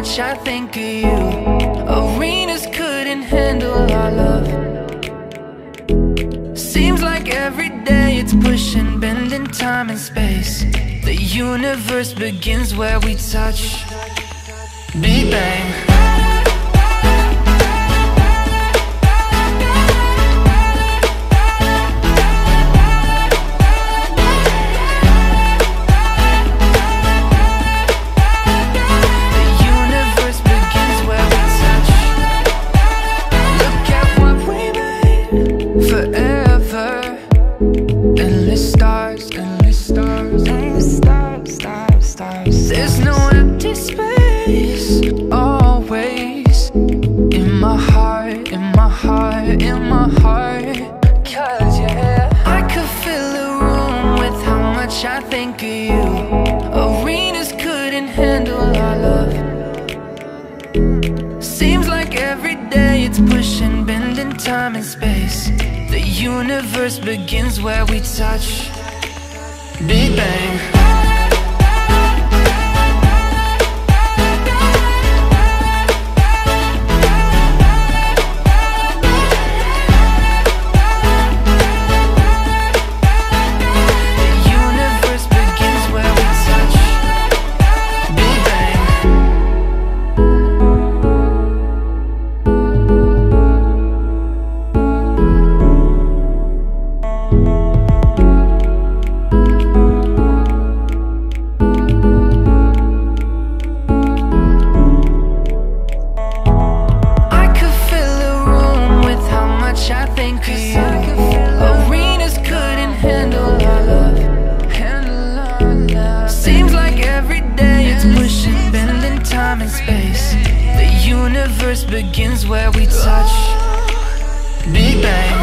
much I think of you. Arenas couldn't handle our love. Seems like every day it's pushing, bending time and space. The universe begins where we touch. Big Bang. Forever, endless stars, endless stars, endless stars, stars, stars. There's no empty space. Always in my heart, in my heart, in my heart. 'Cause yeah, I could fill a room with how much I think of you. Arenas couldn't handle our love. Seems like every day it's pushing, bending time and space. The universe begins where we touch. Big Bang. Arenas couldn't handle our love. Seems like every day it's pushing, bending time and space. The universe begins where we touch. Big Bang.